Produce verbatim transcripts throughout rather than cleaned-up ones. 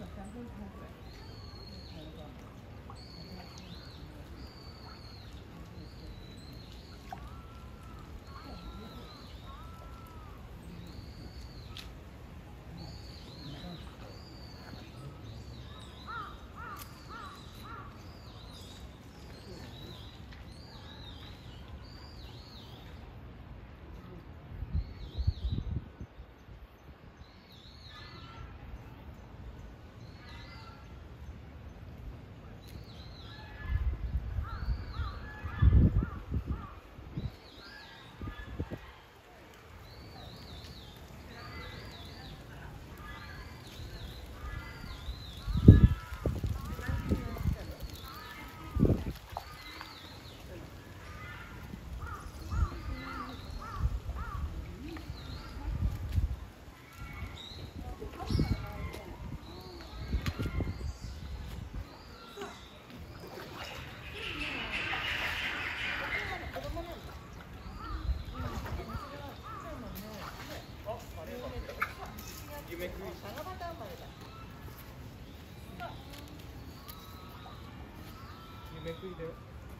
めくりだよ。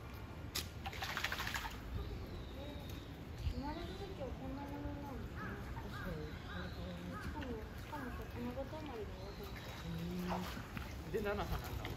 生まれる時はこんなものなんですね。確かに。しかもしかもさ卵たまりだよ。 で七花なんだ。